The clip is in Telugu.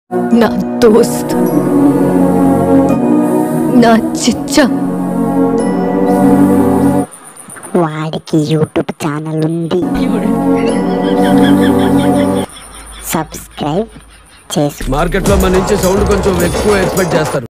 నా దోస్త్, నా చిచ్చా. వాడికి యూట్యూబ్ ఛానల్ ఉంది, సబ్స్క్రైబ్ చేసి. మార్కెట్లో మన నుంచి సౌండ్ కొంచెం ఎక్కువ ఎక్స్పెక్ట్ చేస్తారు.